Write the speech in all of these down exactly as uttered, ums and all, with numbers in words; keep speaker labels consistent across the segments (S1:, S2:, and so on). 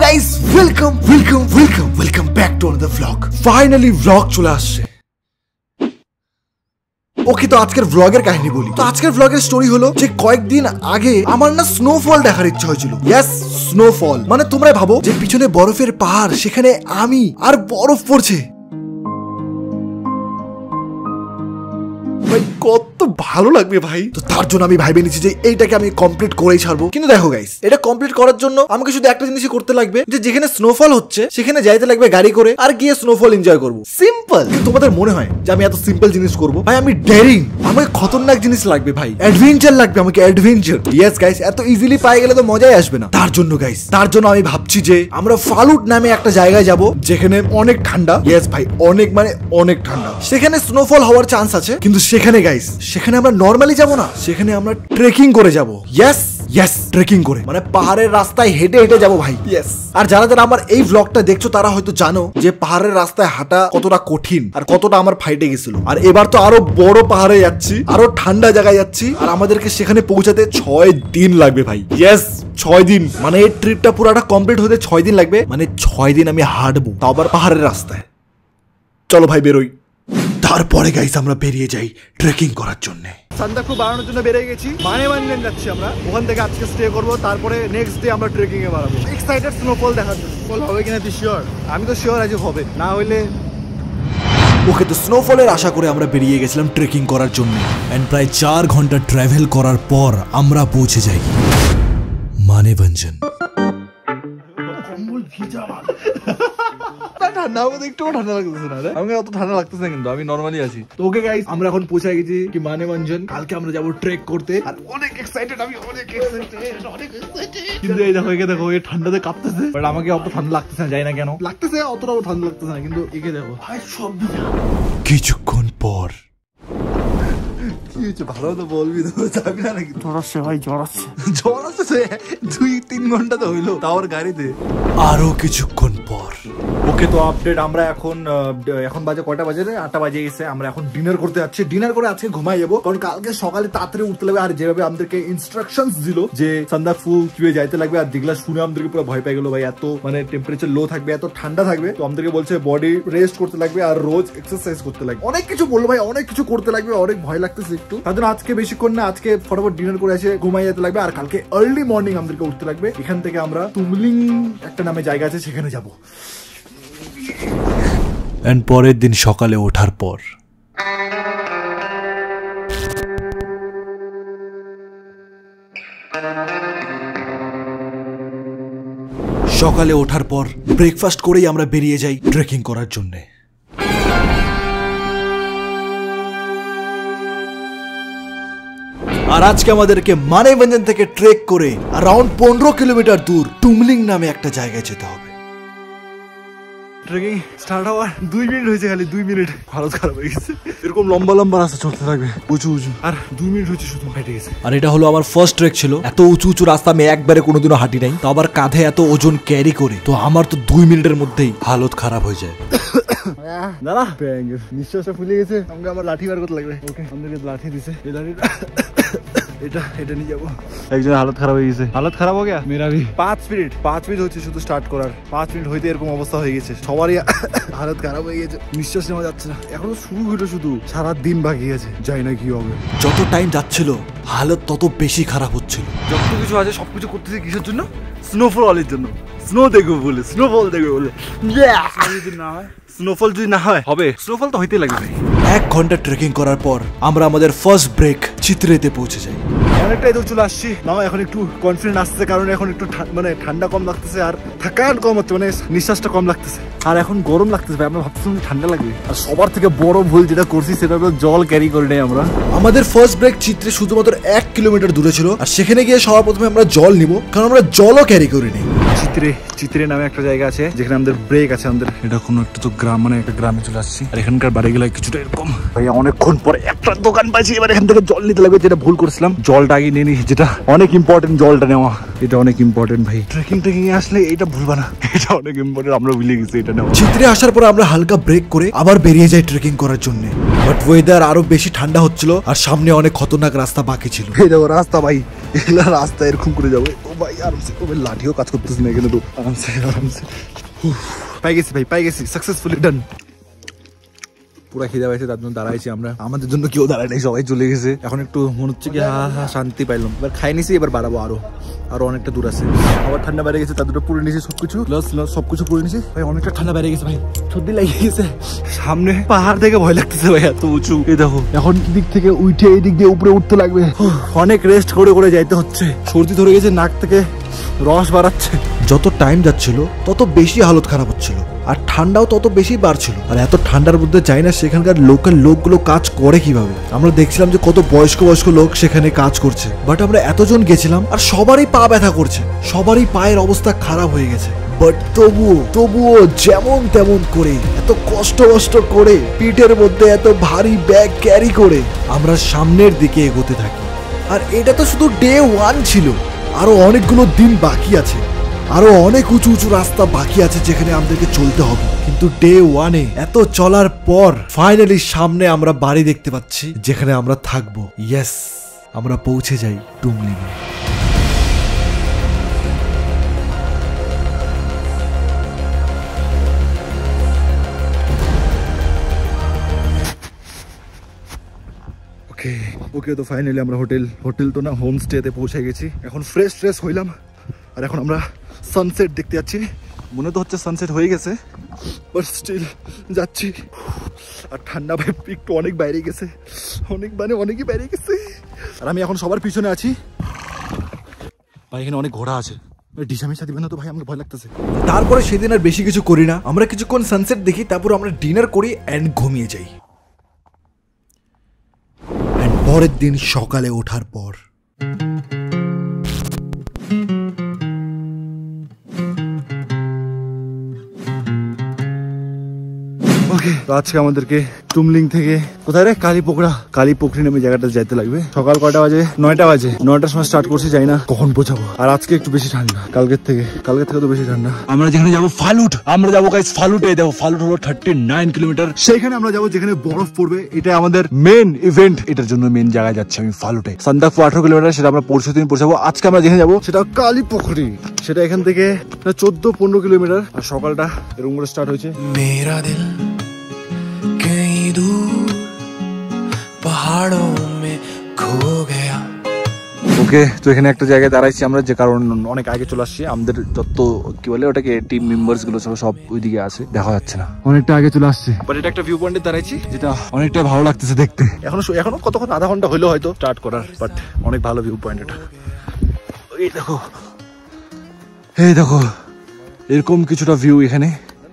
S1: Guys welcome welcome welcome welcome back to another vlog. Finally vlog চলে আসছে। ওকে, তো আজকের ভ্লগের কাহিনী বলি। তো আজকের ভ্লগের স্টোরি হলো যে কয়েকদিন আগে আমার না স্নোফল দেখার ইচ্ছা হয়েছিল। ইয়েস, স্নোফল মানে তোমরা ভাবো যে পিছনে বরফের পাহাড়, সেখানে আমি আর বরফ পড়ছে। ভাই কত ভালো লাগবে ভাই। তো তার জন্য আমি ভাইবে নিচ্ছি যে এইটাকে আমি কমপ্লিট করেই ছাড়বো। কিন্তু দেখো গাইস, এটা কমপ্লিট করার জন্য আমাকে শুধু একটা জিনিসই করতে লাগবে, যে যেখানে স্নোফল হচ্ছে সেখানে যাইতে লাগবে গাড়ি করে আর গিয়ে স্নোফল এনজয় করবো। সিম্পল। কিন্তু তোমাদের মনে হয় যে আমি এত সিম্পল জিনিস করবো? ভাই আমি ডেয়ারিং, আমাকে খতরনাক জিনিস লাগবে ভাই, অ্যাডভেঞ্চার লাগবে আমাকে, অ্যাডভেঞ্চার। ইয়েস গাইস, এত ইজিলি পাই গেলে তো মজাই আসবে না। তার জন্য গাইস, তার জন্য আমি ভাবছি যে আমরা ফালুট নামে একটা জায়গায় যাব যেখানে অনেক ঠান্ডা। ইয়েস ভাই, অনেক মানে অনেক ঠান্ডা। সেখানে স্নোফল হওয়ার চান্স আছে, কিন্তু সেখানে গাইস, সেখানে আমরা নরমালি যাব না, সেখানে আমরা ট্রেকিং করে যাব। ইয়েস ইয়েস, ট্রেকিং করে মানে পাহাড়ের রাস্তায় হেঁটে হেঁটে যাবো ভাই। ইয়েস। আর যারা যারা আমার এই ব্লগটা দেখছো তারা হয়তো জানো যে পাহাড়ের রাস্তায় হাঁটা কতটা কঠিন আর কতটা আমার ফাইটে গেছিল। আর এবার তো আরো বড় পাহাড়ে যাচ্ছি, আরো ঠান্ডা জায়গায় যাচ্ছি, আর আমাদেরকে সেখানে পৌঁছাতে ছয় দিন লাগবে ভাই। ইয়েস, ছয় দিন মানে এই ট্রিপটা পুরাটা কমপ্লিট হতে ছয় দিন লাগবে। মানে ছয় দিন আমি হাঁটবো, তাও আবার পাহাড়ের রাস্তায়। চলো ভাই বেরোই। তারপরে গাইস আমরা বেরিয়ে যাই ট্রেকিং করার জন্য। সান্দাকফু বাড়ানোর জন্য বেরিয়ে গেছি, মানেভাঞ্জন যাচ্ছি আমরা। ওখান থেকে আজকে স্টে করবো, তারপরে নেক্সট ডে আমরা ট্রেকিং এ বাড়াবো। এক্সাইটেড স্নোফল দেখার জন্য। ফল হবে কিনা তুই শিওর? আমি তো শিওর আজ হবে, না হইলে ওকে। তো স্নোফলের আশা করে আমরা বেরিয়ে গেছিলাম ট্রেকিং করার জন্য। এন্ড প্রায় চার ঘন্টা ট্রাভেল করার পর আমরা পৌঁছে যাই মানেভাঞ্জন। ঠান্ডা আমাদের একটু ঠান্ডা লাগতেছে না রে, আমাকে অত ঠান্ডা লাগতেছে না, কিন্তু আমি নরমালি আছি। তো ওকে গাইস, আমরা এখন পৌঁছে গেছি কি মানেভাঞ্জন। কালকে আমরা যাবো ট্রেক করতে, আর অনেক এক্সাইটেড, আমি অনেক এক্সাইটেড, অনেক এক্সাইটেড। কিন্তু এই দেখো, একে দেখো, এই ঠান্ডাতে কাঁপতেছে, বাট আমাকে অত ঠান্ডা লাগতেছে না, জানি না কেন লাগতেছে, অতটাও ঠান্ডা লাগতেছে না। কিন্তু একে দেখো ভাই, সব কিছুক্ষণ পর ভালো তো বলবি তো, যাবি না নাকি? জ্বর আসছে ভাই, জ্বর আসছে, জ্বর আসছে। দুই তিন ঘন্টা তো হইলো, তাওর গাড়িতে। আরো কিছুক্ষণ পর ওকে, তো আপডেট। আমরা এখন এখন বাজে কয়টা বাজে রে? আটটা বাজে গেছে। আমরা এখন ডিনার করতে যাচ্ছি। ডিনার করে আজকে ঘুমাই যাবো, কারণ কালকে সকালে তাড়াতাড়ি উঠতে লাগবে। আর যেভাবে আমাদেরকে ইনস্ট্রাকশনস দিল যে সান্দাকফু কিভাবে যাইতে লাগবে, আর যেগুলা শুনে আমাদেরকে পুরো ভয় পেয়ে গেলো ভাই। এত মানে টেম্পারেচার লো থাকবে, এত ঠান্ডা থাকবে। তো আমাদেরকে বলছে বডি রেস্ট করতে লাগবে আর রোজ এক্সারসাইজ করতে লাগবে। অনেক কিছু বললো ভাই, অনেক কিছু করতে লাগবে, অনেক ভয় লাগতেছে একটু। তার জন্য আজকে বেশিক্ষণ না, আজকে ফটাফট ডিনার করে এসে ঘুমাই যেতে লাগবে। আর কালকে আর্লি মর্নিং আমাদেরকে উঠতে লাগবে। এখান থেকে আমরা তুমলিং একটা নামে জায়গা আছে, সেখানে যাবো। এন্ড পরের দিন সকালে ওঠার পর সকালে ওঠার পর ব্রেকফাস্ট করেই আমরা বেরিয়ে যাই ট্রেকিং করার জন্য। আর আজকে আমাদেরকে মানেভাঞ্জন থেকে ট্রেক করে अराउंड পনেরো কিলোমিটার দূর তুমলিং নামে একটা জায়গায় যেতে হবে। ট্রেকিং স্টার্ট হওয়ার দুই মিনিট হয়েছে, খালি দুই মিনিট। হালত খারাপ হয়ে গেছে। এরকম লম্বা লম্বা রাস্তা চলতে থাকবে, উঁচু উঁচু, আর দুই মিনিট হচ্ছে শুধু হেঁটে গেছে। আর এটা হলো আমার ফার্স্ট ট্রেক ছিল। এত উঁচু উঁচু রাস্তা আমি একবারে কোনোদিনও হাঁটি নাই, তো আবার কাঁধে এত ওজন ক্যারি করে, তো আমার তো দুই মিনিটের মধ্যেই হালত খারাপ হয়ে যায়। দাদা নিঃশ্বাসটা ফুলে গেছে, আমাকে আবার লাঠি বার করতে লাগবে। ওকে, আমাদেরকে লাঠি দিছে, এই লাঠিটা এটা এটা নিয়ে যাবো। একজন হালত খারাপ হয়ে গেছে, হালত খারাপ হয়ে গেছে মেরা ভি। পাঁচ মিনিট পাঁচ মিনিট হচ্ছে শুধু স্টার্ট করার, পাঁচ মিনিট হইতে এরকম অবস্থা হয়ে গেছে সবারই, হালত খারাপ হয়ে গেছে, নিঃশ্বাস নেওয়া যাচ্ছে না। এখনো শুরু হইলো, শুধু সারা দিন বাকি আছে, যাই না কি হবে। যত টাইম যাচ্ছিল হালত তত বেশি খারাপ হচ্ছিল। যত কিছু আছে সবকিছু করতেছি কিসের জন্য? স্নোফলের জন্য। স্নো দেখবো বলে, স্নোফল দেখবে বলে। যদি না হয় স্নোফল, যদি না হয় হবে, স্নোফল তো হইতে লাগবে। এক ঘন্টা ট্রেকিং করার পর আমরা আমাদের ফার্স্ট ব্রেক চিত্রেতে পৌঁছে যাই। অনেকটাই দূর চলে আসছি না, এখন একটু কনফিডেন্ট আসছে, কারণ এখন একটু মানে ঠান্ডা কম লাগতেছে, আর থাকান কম হচ্ছে, মানে নিঃশ্বাসটা কম লাগতেছে। আর এখন গরম লাগতেছে ভাই, আমরা ভাবছিলাম ঠান্ডা লাগবে। আর সবার থেকে বড় ভুল যেটা করছি সেটা হলো জল ক্যারি করে নেই আমরা। আমাদের ফার্স্ট ব্রেক চিত্রে শুধুমাত্র এক কিলোমিটার দূরে ছিল, আর সেখানে গিয়ে সবার প্রথমে আমরা জল নিব, কারণ আমরা জলও ক্যারি করি নেই। চিত্রে চিত্রে নামে একটা জায়গা আছে যেখানে আমাদের ব্রেক আছে। আমাদের এটা কোনো একটা তো গ্রাম, মানে একটা গ্রামে চলে আসছি। আর এখানকার বাড়ি গেলে কিছুটা এরকম ভাইয়া। অনেকক্ষণ পরে একটা দোকান পাইছি, এবার এখান থেকে জল নিতে লাগবে, যেটা ভুল করেছিলাম। জলটা আগে নিয়ে নি, যেটা অনেক ইম্পর্টেন্ট, জলটা নেওয়া এটা অনেক ইম্পর্টেন্ট ভাই। ট্রেকিং ট্রেকিং এ আসলে এটা ভুলবা না, এটা অনেক ইম্পর্টেন্ট। আমরা ভুলে গেছি এটা নেওয়া। চিত্রে আসার পর আমরা হালকা ব্রেক করে আবার বেরিয়ে যাই ট্রেকিং করার জন্য। বাট ওয়েদার আরো বেশি ঠান্ডা হচ্ছিল, আর সামনে অনেক খতরনাক রাস্তা বাকি ছিল। এই দেখো রাস্তা ভাই, এগুলা রাস্তা এরকম করে যাবে, ও ভাই আরামসে, ও লাঠিও কাজ করতেছে না এখানে তো, আরামসে আরামসে পাই গেছি ভাই, পাই গেছি, সাকসেসফুলি ডান। পুরা খিদে পাইছে, তার জন্য দাঁড়াইছি আমরা, আমাদের জন্য কেউ দাঁড়ায় নাই, সবাই চলে গেছে। এখন একটু মনে হচ্ছে কি হা হা শান্তি পাইলাম। এবার খাই নিছি, এবার বাড়াবো আরো, আরো অনেকটা দূর আছে। আবার ঠান্ডা বেড়ে গেছে, তাদের পুরে নিছি সবকিছু, প্লাস সবকিছু পুরে নিছি ভাই। অনেকটা ঠান্ডা বেড়ে গেছে ভাই, সর্দি লেগে গেছে। সামনে পাহাড় থেকে ভয় লাগতেছে ভাই, এত উঁচু। এই দেখো এখন দিক থেকে উঠে এই দিক দিয়ে উপরে উঠতে লাগবে, অনেক রেস্ট করে করে যাইতে হচ্ছে। সর্দি ধরে গেছে, নাক থেকে রস বাড়াচ্ছে। যত টাইম যাচ্ছিল তত বেশি হালত খারাপ হচ্ছিল, আর ঠান্ডাও তত বেশি বাড়ছিল। আর এত ঠান্ডার মধ্যে যাই না সেখানকার লোকাল লোকগুলো কাজ করে কিভাবে। আমরা দেখছিলাম যে কত বয়স্ক বয়স্ক লোক সেখানে কাজ করছে, বাট আমরা এতজন গেছিলাম আর সবারই পা ব্যথা করছে, সবারই পায়ের অবস্থা খারাপ হয়ে গেছে। বাট তবুও তবুও যেমন তেমন করে, এত কষ্ট কষ্ট করে, পিঠের মধ্যে এত ভারী ব্যাগ ক্যারি করে আমরা সামনের দিকে এগোতে থাকি। আর এটা তো শুধু ডে ওয়ান ছিল, আরো অনেকগুলো দিন বাকি আছে, আরো অনেক উঁচু উঁচু রাস্তা বাকি আছে যেখানে আমাদেরকে চলতে হবে। কিন্তু ডে ওয়ানে এত চলার পর ফাইনালি সামনে আমরা বাড়ি দেখতে পাচ্ছি যেখানে আমরা থাকবো। ইয়েস, আমরা পৌঁছে যাই টুমলিংয়ে। ওকে ওকে তো ফাইনালি আমরা হোটেল হোটেল তো না হোম স্টেতে পৌঁছে গেছি। এখন ফ্রেশ ফ্রেশ হইলাম, আর এখন আমরা সানসেট দেখতে যাচ্ছি। মনে তো হচ্ছে সানসেট হয়ে গেছে, বাট স্টিল যাচ্ছি। আর ঠান্ডা ভাই একটু অনেক বাইরে গেছে, অনেক মানে অনেকই বাইরে গেছে। আর আমি এখন সবার পিছনে আছি ভাই, এখানে অনেক ঘোড়া আছে, ডিসামিশা দিবেন না তো ভাই, আমাকে ভয় লাগতেছে। তারপরে সেদিন আর বেশি কিছু করি না, আমরা কিছুক্ষণ সানসেট দেখি, তারপর আমরা ডিনার করি এন্ড ঘুমিয়ে যাই। এন্ড পরের দিন সকালে ওঠার পর ওকে, তো আজকে আমাদেরকে টুমলিং থেকে কোথায় রে কালীপোখরা কালীপোখরি নামে জায়গাটা যাইতে লাগবে। সকাল কয়টা বাজে? নয়টা বাজে। নয়টার সময় স্টার্ট করছি, যাই না কখন পৌঁছাবো। আর আজকে একটু বেশি ঠান্ডা কালকের থেকে, কালকের থেকে তো বেশি ঠান্ডা। আমরা যেখানে যাবো ফালুট, আমরা যাবো গাইস ফালুটে। দেখো ফালুট হলো থার্টি নাইন কিলোমিটার, সেইখানে আমরা যাবো যেখানে বরফ পড়বে। এটা আমাদের মেন ইভেন্ট, এটার জন্য মেন জায়গায় যাচ্ছি আমি ফালুটে। সান্দাকফু আঠারো কিলোমিটার, সেটা আমরা পরশু দিন পৌঁছাবো। আজকে আমরা যেখানে যাবো সেটা কালীপোখরি, সেটা এখান থেকে চোদ্দ পনেরো কিলোমিটার। আর সকালটা এরকম করে স্টার্ট হয়েছে। মেরা দিল कहीं दूर पहाड़ों में खो गया। ওকে, তো এখানে একটা জায়গায় দাঁড়াইছি আমরা, যে কারণ অনেক আগে চলে আসছি। আমাদের যত কি বলে ওটাকে টিম মেম্বার্স গুলো সব ওইদিকে আছে, দেখা যাচ্ছে না, অনেকটা আগে চলে আসছে। বাট এটা একটা ভিউ পয়েন্টে দাঁড়াইছি, যেটা অনেকটা ভালো লাগতেছে দেখতে। এখনো এখনো কতক্ষণ, আধা ঘন্টা হইলো হয়তো স্টার্ট করার, বাট অনেক ভালো ভিউ পয়েন্ট এটা। এই দেখো, এই দেখো এরকম কিছুটা ভিউ এখানে।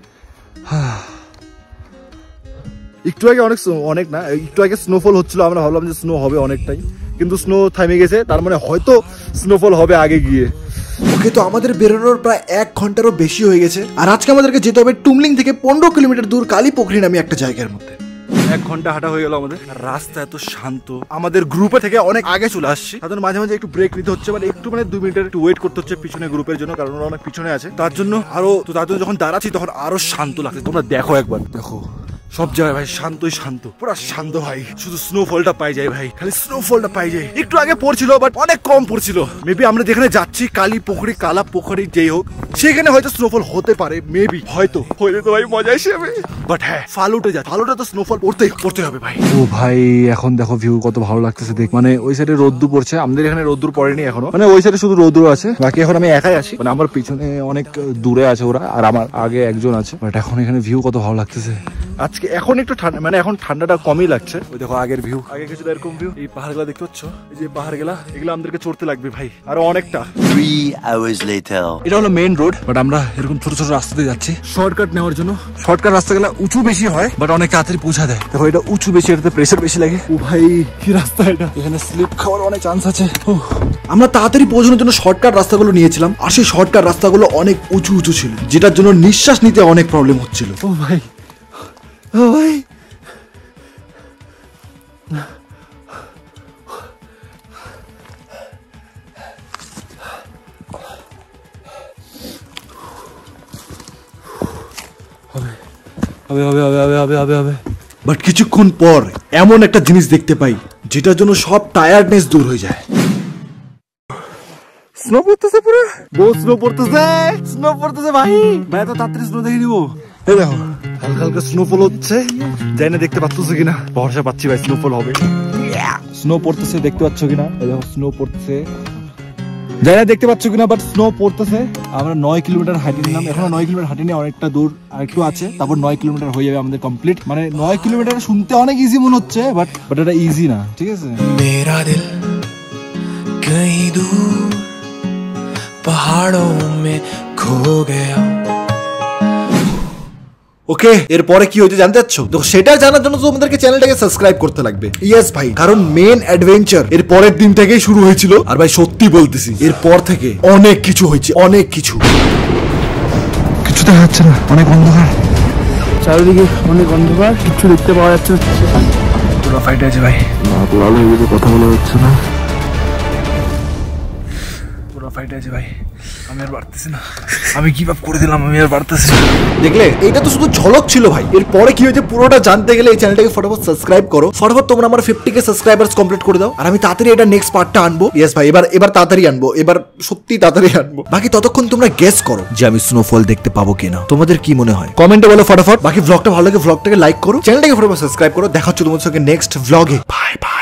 S1: একটু আগে অনেক অনেক না একটু আগে স্নোফল হচ্ছিল, আমরা ভাবলাম যে স্নো হবে অনেকটাই, কিন্তু স্নো থামে গেছে, তার মানে হয়তো স্নোফল হবে আগে গিয়ে। ওকে, তো আমাদের বেরোনোর প্রায় এক ঘন্টারও বেশি হয়ে গেছে। আর আজকে আমাদেরকে যেতে হবে টুমলিং থেকে পনেরো কিলোমিটার দূর কালীপোখরি নামে একটা জায়গার মধ্যে। এক ঘন্টা হাঁটা হয়ে গেল আমাদের, রাস্তা এত শান্ত। আমাদের গ্রুপে থেকে অনেক আগে চলে আসছি, তাদের মাঝে মাঝে একটু ব্রেক নিতে হচ্ছে, মানে একটু মানে দুই মিনিটের একটু ওয়েট করতে হচ্ছে পিছনে গ্রুপের জন্য, কারণ ওরা অনেক পিছনে আছে। তার জন্য আরো তো তার জন্য যখন দাঁড়াচ্ছি তখন আরো শান্ত লাগছে। তোমরা দেখো একবার, দেখো সব জায়গায় ভাই শান্তই শান্ত, পুরো শান্ত ভাই। শুধু স্নোফলটা পাই যায় ভাই, খালি স্নোফলটা পাই যায়। একটু আগে পড়ছিল বাট অনেক কম পড়ছিল। মেবি আমরা যেখানে যাচ্ছি কালীপোখরি কালা পোখরি যেই হোক, সেখানে হয়তো স্নোফল হতে পারে, মেবি হয়তো হইলে তো ভাই মজা হিসেবে। বাট হ্যাঁ ফালুটে যা, ফালুটে তো স্নোফল পড়তেই পড়তে হবে ভাই। ও ভাই এখন দেখো ভিউ কত ভালো লাগতেছে দেখ। মানে ওই সাইডে রোদ্দুর পড়ছে, আমাদের এখানে রোদ্দুর পড়েনি এখনো, মানে ওই সাইডে শুধু রোদ্দুর আছে। বাকি এখন আমি একাই আছি, মানে আমার পিছনে অনেক দূরে আছে ওরা, আর আমার আগে একজন আছে। বাট এখন এখানে ভিউ কত ভালো লাগতেছে আজকে। এখন একটু ঠান্ডা, মানে এখন ঠান্ডাটা কমই লাগছে। ওই দেখো আগের ভিউ, আগে কিছুটা এরকম ভিউ। এই পাহাড় গুলা দেখতে পাচ্ছ, এই যে পাহাড় গুলা, এগুলো আমাদেরকে চড়তে লাগবে ভাই আরো অনেকটা। এটা হলো মেইন রোড, বাট আমরা এরকম ছোট ছোট রাস্তাতে যাচ্ছি শর্টকাট নেওয়ার জন্য। শর্টকাট রাস্তাগুলো উঁচু বেশি হয়, বাট অনেক তাড়াতাড়ি পৌঁছা দেয়। দেখো এটা উঁচু বেশি, এটাতে প্রেসার বেশি লাগে। ও ভাই কি রাস্তা এটা, এখানে স্লিপ খাওয়ার অনেক চান্স আছে। আমরা তাড়াতাড়ি পৌঁছানোর জন্য শর্টকাট রাস্তাগুলো নিয়েছিলাম, আর সেই শর্টকাট রাস্তাগুলো অনেক উঁচু উঁচু ছিল, যেটার জন্য নিঃশ্বাস নিতে অনেক প্রবলেম হচ্ছিল। ও ভাই ও ভাই হবে হবে হবে হবে হবে হবে হবে বাট কিছুক্ষণ পর এমন একটা জিনিস দেখতে পাই যেটার জন্য সব টায়ার্ডনেস দূর হয়ে যায়। স্নো পড়তেছে পুরো, বহুত স্নো পড়তেছে, স্নো পড়তেছে ভাই। ভাই তো তাড়াতাড়ি স্নো দেখে নিবো। এই দেখো হালকা হালকা স্নোফল হচ্ছে, যাই না দেখতে পাচ্ছ কিনা, ভরসা পাচ্ছি ভাই স্নোফল হবে। স্নো পড়তেছে দেখতে পাচ্ছ কিনা, এই দেখো স্নো পড়তেছে, যাই না দেখতে পাচ্ছ কিনা, বাট স্নো পড়তেছে। আমরা নয় কিলোমিটার হাঁটি নিলাম, এখনো নয় কিলোমিটার হাঁটিনি, অনেকটা দূর আর একটু আছে, তারপর নয় কিলোমিটার হয়ে যাবে আমাদের কমপ্লিট। মানে নয় কিলোমিটার শুনতে অনেক ইজি মনে হচ্ছে, বাট বাট এটা ইজি না, ঠিক আছে। মেরা দিল কहीं दूर पहाड़ों में खो गया। ওকে, এরপরে কি হয়েছে জানতে চাচ্ছ? তো সেটা জানার জন্য তোমাদেরকে চ্যানেলটাকে সাবস্ক্রাইব করতে লাগবে। ইয়েস ভাই, কারণ মেন অ্যাডভেঞ্চার এর পরের দিন থেকেই শুরু হয়েছিল। আর ভাই সত্যি বলতেছি, এরপর থেকে অনেক কিছু হয়েছে, অনেক কিছু। কিছু দেখা যাচ্ছে না, অনেক অন্ধকার, চারিদিকে অনেক অন্ধকার, কিছু দেখতে পাওয়া যাচ্ছে না। পুরো ফাইট আছে ভাই, লাল হয়ে গেছে, কথা বলা হচ্ছে না, পুরো ফাইট আছে ভাই। আমি আর পারতেছি না, আমি গিভ আপ করে দিলাম, আমি আর পারতেছি না। দেখলে, এটা তো শুধু ঝলক ছিল ভাই, এরপরে কি হয়েছে পুরোটা জানতে গেলে এই চ্যানেলটাকে ফটাফট সাবস্ক্রাইব করো। ফটাফট তোমরা আমার ফিফটি কে সাবস্ক্রাইবার্স কমপ্লিট করে দাও, আর আমি তাড়াতাড়ি এটা নেক্সট পার্টটা আনবো। ইয়েস ভাই, এবার এবার তাড়াতাড়ি আনবো, এবার সত্যি তাড়াতাড়ি আনবো। বাকি ততক্ষণ তোমরা গেস করো যে আমি স্নোফল দেখতে পাবো কিনা, তোমাদের কি মনে হয় কমেন্টে বলো ফটাফট। বাকি ভ্লগটা ভালো লাগে ভ্লগটাকে লাইক করো, চ্যানেলটাকে ফটাফট সাবস্ক্রাইব করো। দেখা হচ্ছে তোমাদের সঙ্গে নেক্সট ভ্লগে। Bye bye.